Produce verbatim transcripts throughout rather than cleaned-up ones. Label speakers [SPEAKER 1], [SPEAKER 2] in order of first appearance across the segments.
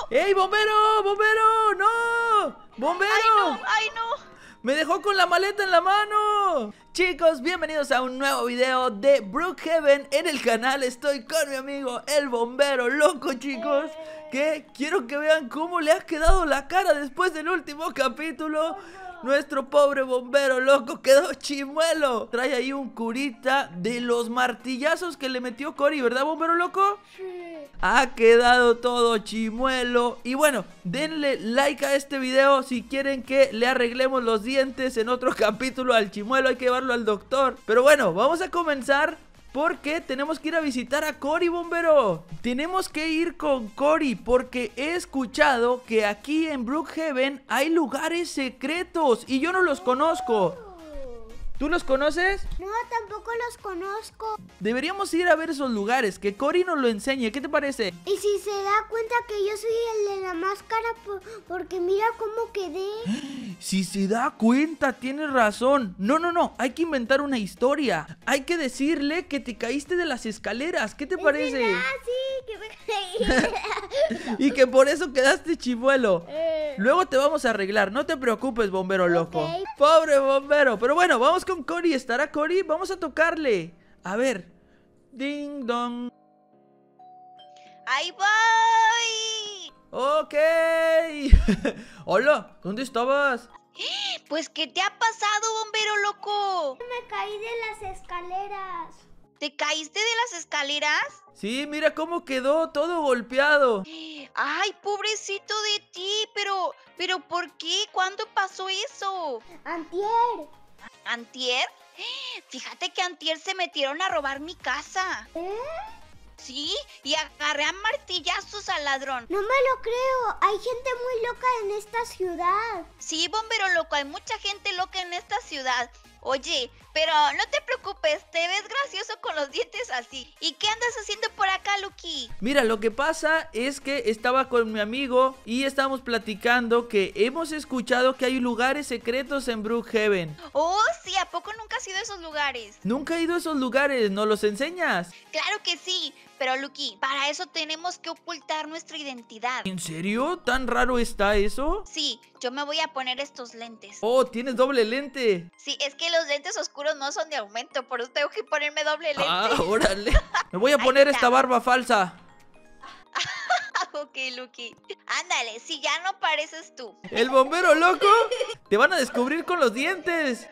[SPEAKER 1] ¡Ey, bombero! ¡Bombero! ¡No! ¡Bombero!
[SPEAKER 2] ¡Ay, no! ¡Ay, no!
[SPEAKER 1] ¡Me dejó con la maleta en la mano! Chicos, bienvenidos a un nuevo video de Brookhaven en el canal. Estoy con mi amigo el bombero loco, chicos, que quiero que vean cómo le ha quedado la cara después del último capítulo. Nuestro pobre bombero loco quedó chimuelo. Trae ahí un curita de los martillazos que le metió Cory, ¿verdad, bombero loco?
[SPEAKER 3] Sí.
[SPEAKER 1] Ha quedado todo chimuelo. Y bueno, denle like a este video si quieren que le arreglemos los dientes en otro capítulo al chimuelo. Hay que llevarlo al doctor. Pero bueno, vamos a comenzar porque tenemos que ir a visitar a Cory, bombero. Tenemos que ir con Cory porque he escuchado que aquí en Brookhaven hay lugares secretos y yo no los conozco. ¿Tú los conoces?
[SPEAKER 3] No, tampoco los conozco.
[SPEAKER 1] Deberíamos ir a ver esos lugares, que Cory nos lo enseñe. ¿Qué te parece?
[SPEAKER 3] Y si se da cuenta que yo soy el de la máscara, por, porque mira cómo quedé.
[SPEAKER 1] Si se da cuenta, tienes razón. No, no, no, hay que inventar una historia. Hay que decirle que te caíste de las escaleras. ¿Qué te parece?
[SPEAKER 3] Ah, sí, que me caí.
[SPEAKER 1] Y que por eso quedaste chimuelo.
[SPEAKER 3] Eh.
[SPEAKER 1] Luego te vamos a arreglar, no te preocupes, bombero loco.
[SPEAKER 3] Ok.
[SPEAKER 1] Pobre bombero. Pero bueno, vamos con Cory. ¿Estará Cory? Vamos a tocarle. A ver. Ding dong.
[SPEAKER 2] ¡Ahí voy!
[SPEAKER 1] Ok. Hola, ¿dónde estabas?
[SPEAKER 2] Pues, ¿qué te ha pasado, bombero loco?
[SPEAKER 3] Me caí de las escaleras.
[SPEAKER 2] ¿Te caíste de las escaleras?
[SPEAKER 1] Sí, mira cómo quedó todo golpeado.
[SPEAKER 2] Ay, pobrecito de ti, pero, pero ¿por qué? ¿Cuándo pasó eso?
[SPEAKER 3] Antier.
[SPEAKER 2] ¿Antier? Fíjate que antier se metieron a robar mi casa.
[SPEAKER 3] ¿Eh?
[SPEAKER 2] Sí, y agarré a martillazos al ladrón.
[SPEAKER 3] No me lo creo. Hay gente muy loca en esta ciudad.
[SPEAKER 2] Sí, bombero loco, hay mucha gente loca en esta ciudad. Oye, pero no te preocupes, te ves gracioso con los dientes así. ¿Y qué andas haciendo por acá, Lucky?
[SPEAKER 1] Mira, lo que pasa es que estaba con mi amigo y estábamos platicando que hemos escuchado que hay lugares secretos en Brookhaven.
[SPEAKER 2] Oh, sí, ¿a poco nunca has ido a esos lugares?
[SPEAKER 1] Nunca he ido a esos lugares, ¿nos los enseñas?
[SPEAKER 2] Claro que sí, pero Lucky, para eso tenemos que ocultar nuestra identidad.
[SPEAKER 1] ¿En serio? ¿Tan raro está eso?
[SPEAKER 2] Sí, yo me voy a poner estos lentes.
[SPEAKER 1] Oh, tienes doble lente.
[SPEAKER 2] Sí, es que los lentes oscuros no son de aumento, por eso tengo que ponerme doble lente.
[SPEAKER 1] Ah, órale. Me voy a
[SPEAKER 2] Ahí
[SPEAKER 1] poner
[SPEAKER 2] está.
[SPEAKER 1] esta barba falsa.
[SPEAKER 2] Ok, Lucky. Ándale, si ya no pareces tú.
[SPEAKER 1] ¿El bombero loco? Te van a descubrir con los dientes.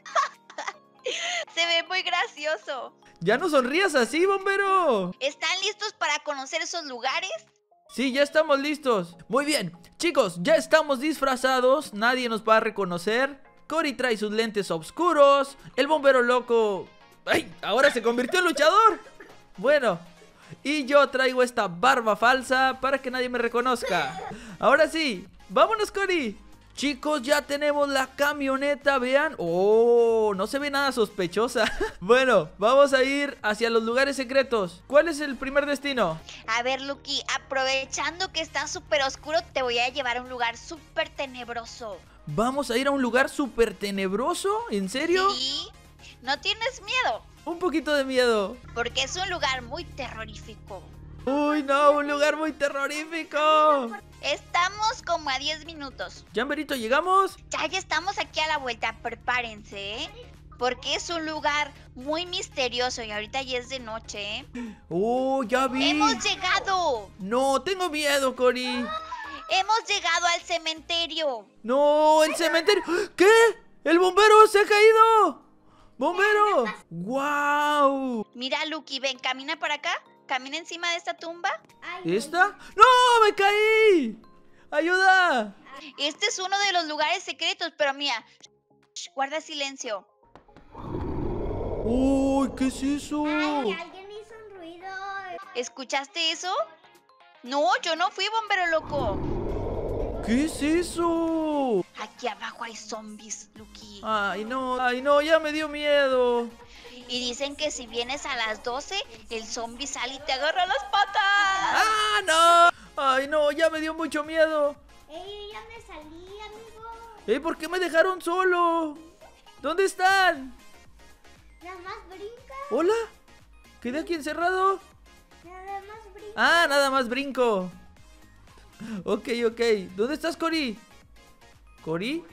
[SPEAKER 2] Se ve muy gracioso.
[SPEAKER 1] Ya no sonrías así, bombero.
[SPEAKER 2] ¿Están listos para conocer esos lugares?
[SPEAKER 1] Sí, ya estamos listos. Muy bien, chicos, ya estamos disfrazados. Nadie nos va a reconocer. Cory trae sus lentes oscuros. El bombero loco... ¡Ay! Ahora se convirtió en luchador. Bueno, y yo traigo esta barba falsa para que nadie me reconozca. Ahora sí, vámonos, Cory. Chicos, ya tenemos la camioneta, vean. Oh, no se ve nada sospechosa. Bueno, vamos a ir hacia los lugares secretos. ¿Cuál es el primer destino?
[SPEAKER 2] A ver, Lucky, aprovechando que está súper oscuro, te voy a llevar a un lugar súper tenebroso.
[SPEAKER 1] ¿Vamos a ir a un lugar súper tenebroso? ¿En serio?
[SPEAKER 2] ¿Sí? ¿No tienes miedo?
[SPEAKER 1] Un poquito de miedo.
[SPEAKER 2] Porque es un lugar muy terrorífico.
[SPEAKER 1] Uy, no, un lugar muy terrorífico.
[SPEAKER 2] Estamos como a diez minutos.
[SPEAKER 1] Chamberito, ¿llegamos?
[SPEAKER 2] Ya, ya estamos aquí a la vuelta, prepárense, ¿eh? Porque es un lugar muy misterioso y ahorita ya es de noche, ¿eh?
[SPEAKER 1] Oh, ya vi.
[SPEAKER 2] ¡Hemos llegado!
[SPEAKER 1] No, tengo miedo, Cory.
[SPEAKER 2] ¡Hemos llegado al cementerio!
[SPEAKER 1] No, el cementerio. ¿Qué? ¡El bombero se ha caído! ¡Bombero! ¡Guau!
[SPEAKER 2] Mira, Lucky, ven, camina por acá. Camina encima de esta tumba.
[SPEAKER 3] Ay,
[SPEAKER 1] ¿Esta? ¡No! ¡Me caí! ¡Ayuda!
[SPEAKER 2] Este es uno de los lugares secretos, pero mira, shh, guarda silencio.
[SPEAKER 1] ¡Uy! ¿Qué es eso?
[SPEAKER 3] Ay, alguien hizo un ruido.
[SPEAKER 2] ¿Escuchaste eso? No, yo no fui, bombero loco.
[SPEAKER 1] ¿Qué es eso?
[SPEAKER 2] Aquí abajo hay zombies, Lucky.
[SPEAKER 1] Ay, no, ay, no, ya me dio miedo.
[SPEAKER 2] Y dicen que si vienes a las doce, el zombie sale y te agarra las patas.
[SPEAKER 1] ¡Ah, no! Ay, no, ya me dio mucho miedo.
[SPEAKER 3] Ey, ya me salí, amigo.
[SPEAKER 1] ¿Eh? ¿Por qué me dejaron solo? ¿Dónde están?
[SPEAKER 3] Nada más brinca.
[SPEAKER 1] ¿Hola? ¿Quedé aquí encerrado?
[SPEAKER 3] Nada más brinca.
[SPEAKER 1] Ah, nada más brinco. Ok, ok. ¿Dónde estás, Cori? ¿Cori?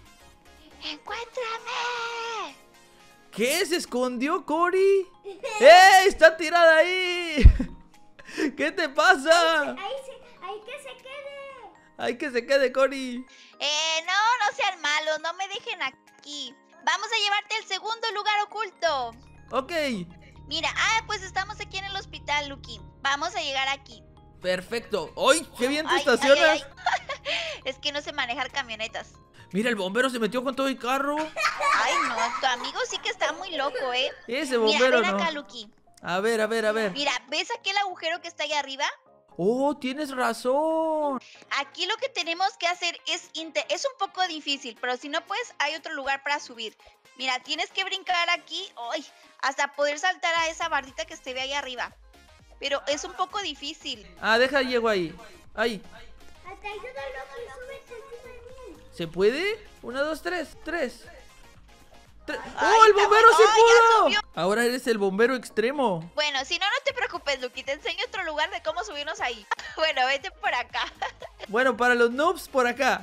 [SPEAKER 2] ¡Encuéntrame!
[SPEAKER 1] ¿Qué? ¿Se escondió, Cori? ¡Eh! ¡Está tirada ahí! ¿Qué te pasa?
[SPEAKER 3] Ahí, se, ahí que se quede.
[SPEAKER 1] ¡Ay, que se quede, Cori!
[SPEAKER 2] Eh, no, no sean malos, no me dejen aquí. Vamos a llevarte al segundo lugar oculto.
[SPEAKER 1] Ok.
[SPEAKER 2] Mira, ah, pues estamos aquí en el hospital, Lucky. Vamos a llegar aquí.
[SPEAKER 1] Perfecto. ¡Ay, qué bien te
[SPEAKER 2] Ay, ay,
[SPEAKER 1] estacionas!
[SPEAKER 2] ay, ay. Es que no sé manejar camionetas.
[SPEAKER 1] Mira, el bombero se metió con todo el carro.
[SPEAKER 2] Ay, no, tu amigo sí que está muy loco, ¿eh?
[SPEAKER 1] Ese
[SPEAKER 2] Mira,
[SPEAKER 1] bombero
[SPEAKER 2] ven
[SPEAKER 1] no.
[SPEAKER 2] acá, Lucky.
[SPEAKER 1] A ver, a ver, a ver.
[SPEAKER 2] Mira, ¿ves aquel agujero que está ahí arriba?
[SPEAKER 1] Oh, tienes razón.
[SPEAKER 2] Aquí lo que tenemos que hacer es... inte- Es un poco difícil, pero si no puedes, hay otro lugar para subir. Mira, tienes que brincar aquí, ¡ay! Hasta poder saltar a esa bardita que se ve ahí arriba. Pero es un poco difícil.
[SPEAKER 1] Ah, deja, llego ahí. Ahí.
[SPEAKER 3] Hasta ayúdalo que súbete encima de mí.
[SPEAKER 1] ¿Se puede? Una, dos, tres. Tres. Tres.
[SPEAKER 2] Ay,
[SPEAKER 1] ¡Oh, el
[SPEAKER 2] está
[SPEAKER 1] bombero
[SPEAKER 2] bueno.
[SPEAKER 1] se
[SPEAKER 2] Ay, ya
[SPEAKER 1] pudo!
[SPEAKER 2] subió.
[SPEAKER 1] Ahora eres el bombero extremo.
[SPEAKER 2] Bueno, si no, no te preocupes, Lucky. Te enseño otro lugar de cómo subirnos ahí. Bueno, vete por acá.
[SPEAKER 1] Bueno, para los noobs, por acá.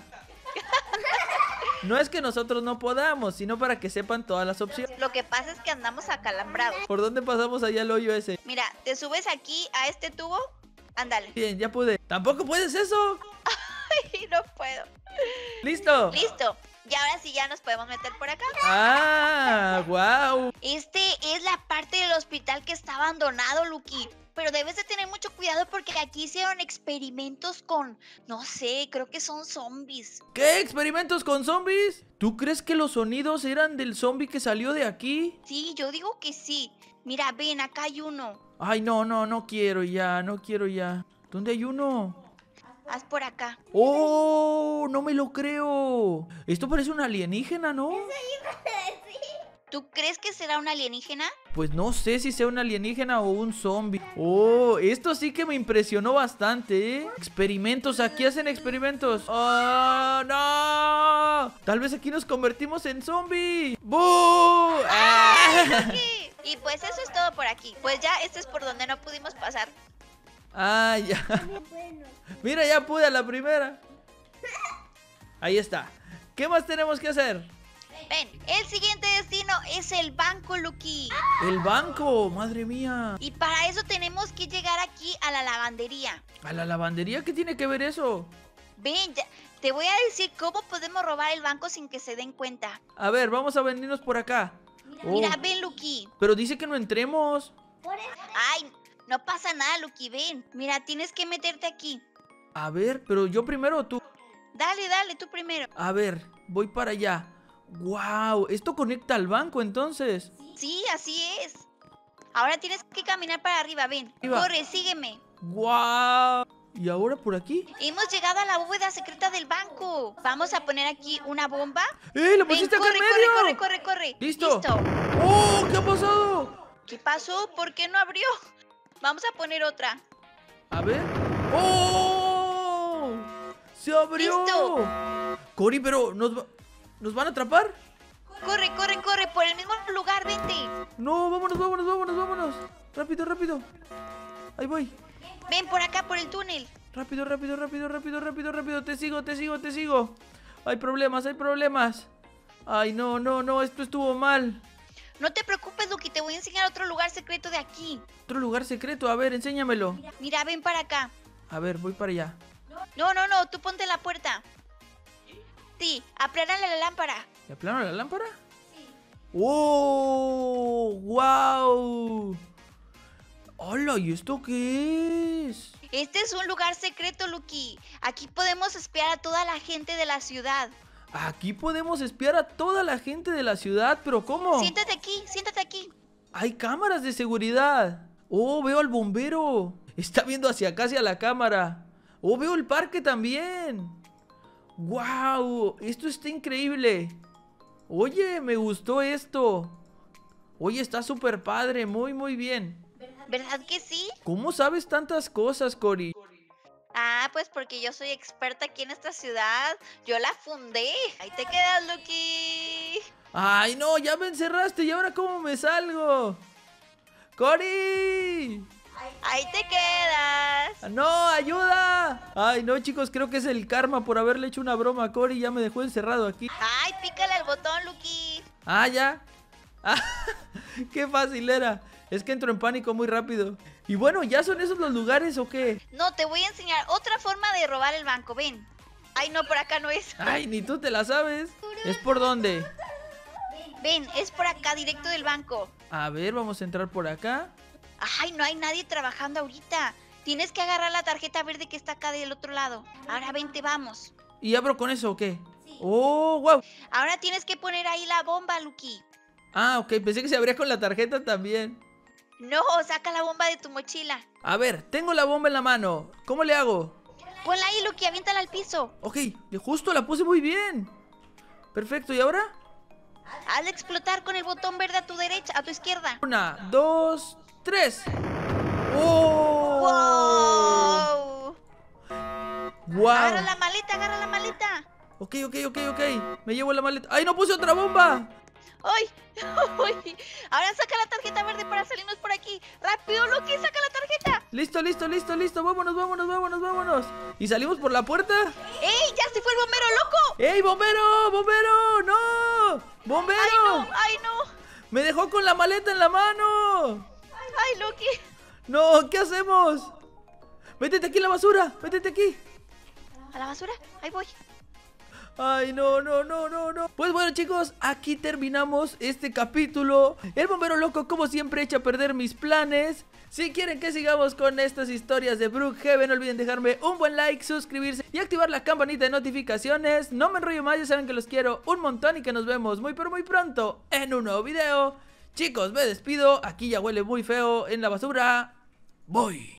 [SPEAKER 1] No es que nosotros no podamos, sino para que sepan todas las opciones.
[SPEAKER 2] Lo que pasa es que andamos acalambrados.
[SPEAKER 1] ¿Por dónde pasamos allá el hoyo ese?
[SPEAKER 2] Mira, te subes aquí a este tubo. Ándale.
[SPEAKER 1] Bien, ya pude. ¿Tampoco puedes eso?
[SPEAKER 2] Ay, no puedo.
[SPEAKER 1] ¡Listo!
[SPEAKER 2] Listo. Y ahora sí ya nos podemos meter por acá.
[SPEAKER 1] ¡Ah! ¡Wow!
[SPEAKER 2] Este es la parte del hospital que está abandonado, Lucky. Pero debes de tener mucho cuidado porque aquí hicieron experimentos con, no sé, creo que son zombies.
[SPEAKER 1] ¿Qué? ¿Experimentos con zombies? ¿Tú crees que los sonidos eran del zombie que salió de aquí?
[SPEAKER 2] Sí, yo digo que sí. Mira, ven, acá hay uno.
[SPEAKER 1] Ay, no, no, no quiero ya, no quiero ya. ¿Dónde hay uno?
[SPEAKER 2] Haz por acá.
[SPEAKER 1] ¡Oh! No me lo creo. Esto parece un alienígena, ¿no?
[SPEAKER 2] ¿Tú crees que será un alienígena?
[SPEAKER 1] Pues no sé si sea un alienígena o un zombie. Oh, esto sí que me impresionó bastante, ¿eh? Experimentos, aquí hacen experimentos. ¡Oh, no! Tal vez aquí nos convertimos en zombie. ¡Bú! ¡Ah!
[SPEAKER 2] Sí. Y pues eso es todo por aquí. Pues ya este es por donde no pudimos pasar.
[SPEAKER 1] Ah, ya.
[SPEAKER 3] Bueno.
[SPEAKER 1] Mira, ya pude a la primera. Ahí está. ¿Qué más tenemos que hacer?
[SPEAKER 2] Ven, el siguiente destino es el banco, Lucky.
[SPEAKER 1] El banco, madre mía.
[SPEAKER 2] Y para eso tenemos que llegar aquí a la lavandería.
[SPEAKER 1] ¿A la lavandería qué tiene que ver eso?
[SPEAKER 2] Ven, ya- te voy a decir cómo podemos robar el banco sin que se den cuenta.
[SPEAKER 1] A ver, vamos a venirnos por acá. Oh,
[SPEAKER 2] Mira, ven, Lucky.
[SPEAKER 1] pero dice que no entremos.
[SPEAKER 3] Por eso.
[SPEAKER 2] Ay, no pasa nada, Lucky, ven. Mira, tienes que meterte aquí.
[SPEAKER 1] A ver, pero yo primero o tú.
[SPEAKER 2] Dale, dale, tú primero.
[SPEAKER 1] A ver, voy para allá. ¡Wow! Esto conecta al banco entonces.
[SPEAKER 2] Sí, así es. Ahora tienes que caminar para arriba, ven.
[SPEAKER 1] Arriba.
[SPEAKER 2] Corre, sígueme.
[SPEAKER 1] ¡Wow! ¿Y ahora por aquí?
[SPEAKER 2] Hemos llegado a la bóveda secreta del banco. Vamos a poner aquí una bomba.
[SPEAKER 1] ¡Eh! ¡Lo
[SPEAKER 2] Ven,
[SPEAKER 1] pusiste acá
[SPEAKER 2] corre,
[SPEAKER 1] en
[SPEAKER 2] corre,
[SPEAKER 1] medio!
[SPEAKER 2] corre, corre, corre.
[SPEAKER 1] ¡Listo! ¡Oh! ¿Qué ha pasado?
[SPEAKER 2] ¿Qué pasó? ¿Por qué no abrió? Vamos a poner otra.
[SPEAKER 1] A ver. ¡Oh! ¡Se abrió!
[SPEAKER 2] ¡Listo!
[SPEAKER 1] Cori, pero ¿nos, va- ¿nos van a atrapar?
[SPEAKER 2] Corre, corre, corre, por el mismo lugar, vente.
[SPEAKER 1] No, vámonos, vámonos, vámonos, vámonos. Rápido, rápido. Ahí voy.
[SPEAKER 2] Ven por acá, por el túnel.
[SPEAKER 1] Rápido, rápido, rápido, rápido, rápido, rápido. Te sigo, te sigo, te sigo. Hay problemas, hay problemas. Ay, no, no, no, esto estuvo mal.
[SPEAKER 2] No te preocupes, Lucky, te voy a enseñar otro lugar secreto de aquí.
[SPEAKER 1] Otro lugar secreto, a ver, enséñamelo.
[SPEAKER 2] Mira, ven para acá.
[SPEAKER 1] A ver, voy para allá.
[SPEAKER 2] No, no, no, tú ponte en la puerta. Sí, aplánale la lámpara.
[SPEAKER 1] ¿Le aplano la lámpara? Sí. ¡Oh! ¡Wow! ¡Hola! ¿Y esto qué es?
[SPEAKER 2] Este es un lugar secreto, Lucky. Aquí podemos espiar a toda la gente de la ciudad.
[SPEAKER 1] Aquí podemos espiar a toda la gente de la ciudad, pero ¿cómo?
[SPEAKER 2] Siéntate aquí, siéntate aquí.
[SPEAKER 1] Hay cámaras de seguridad. Oh, veo al bombero. Está viendo hacia acá, hacia la cámara. Oh, veo el parque también. ¡Wow! Esto está increíble. Oye, me gustó esto. Oye, está súper padre, muy, muy bien.
[SPEAKER 2] ¿Verdad que sí?
[SPEAKER 1] ¿Cómo sabes tantas cosas, Cori?
[SPEAKER 2] Ah, pues porque yo soy experta aquí en esta ciudad. Yo la fundé. Ahí te quedas, Lucky.
[SPEAKER 1] ¡Ay, no! Ya me encerraste. ¿Y ahora cómo me salgo? ¡Cori!
[SPEAKER 2] Ahí te quedas.
[SPEAKER 1] ¡No! ¡Ayuda! Ay, no, chicos, creo que es el karma por haberle hecho una broma a Cory. Ya me dejó encerrado aquí.
[SPEAKER 2] Ay, pícale al botón, Lucky.
[SPEAKER 1] Ah, ya. Ah, qué fácil era. Es que entro en pánico muy rápido. Y bueno, ¿ya son esos los lugares o qué?
[SPEAKER 2] No, te voy a enseñar otra forma de robar el banco, ven. Ay, no, por acá no es.
[SPEAKER 1] Ay, ni tú te la sabes. ¿Es por dónde?
[SPEAKER 2] Ven, es por acá, directo del banco.
[SPEAKER 1] A ver, vamos a entrar por acá.
[SPEAKER 2] Ay, no hay nadie trabajando ahorita. Tienes que agarrar la tarjeta verde que está acá del otro lado. Ahora vente, vamos.
[SPEAKER 1] ¿Y abro con eso o qué? Oh, wow.
[SPEAKER 2] Ahora tienes que poner ahí la bomba, Lucky.
[SPEAKER 1] Ah, ok, pensé que se abría con la tarjeta también.
[SPEAKER 2] No, saca la bomba de tu mochila.
[SPEAKER 1] A ver, tengo la bomba en la mano. ¿Cómo le hago?
[SPEAKER 2] Ponla ahí, Lucky, aviéntala al piso.
[SPEAKER 1] Ok, justo la puse muy bien. Perfecto, ¿y ahora?
[SPEAKER 2] Hazla explotar con el botón verde a tu derecha, a tu izquierda.
[SPEAKER 1] Una, dos, tres. ¡Oh!
[SPEAKER 2] ¡Wow!
[SPEAKER 1] ¡Wow!
[SPEAKER 2] Agarra la maleta, agarra la maleta.
[SPEAKER 1] Ok, ok, ok, ok. Me llevo la maleta. ¡Ay, no puse otra bomba!
[SPEAKER 2] ¡Ay! ¡Ay! Ahora saca la tarjeta verde para salirnos por aquí. ¡Rápido, Lucky! ¡Saca la tarjeta!
[SPEAKER 1] Listo, listo, listo, listo. Vámonos, vámonos, vámonos, vámonos. ¿Y salimos por la puerta?
[SPEAKER 2] ¡Ey! ¡Ya se fue el bombero loco!
[SPEAKER 1] ¡Ey, bombero! ¡Bombero! ¡No! ¡Bombero!
[SPEAKER 2] ¡Ay, no! ¡Ay, no!
[SPEAKER 1] ¡Me dejó con la maleta en la mano!
[SPEAKER 2] ¡Ay, Lucky!
[SPEAKER 1] ¡No! ¿Qué hacemos? ¡Métete aquí en la basura! ¡Métete aquí!
[SPEAKER 2] ¿A la basura? Ahí voy.
[SPEAKER 1] Ay, no, no, no, no, no. Pues bueno, chicos, aquí terminamos este capítulo. El bombero loco, como siempre, echa a perder mis planes. Si quieren que sigamos con estas historias de Brookhaven, no olviden dejarme un buen like, suscribirse y activar la campanita de notificaciones. No me enrollo más, ya saben que los quiero un montón y que nos vemos muy pero muy pronto en un nuevo video. Chicos, me despido. Aquí ya huele muy feo en la basura. Voy.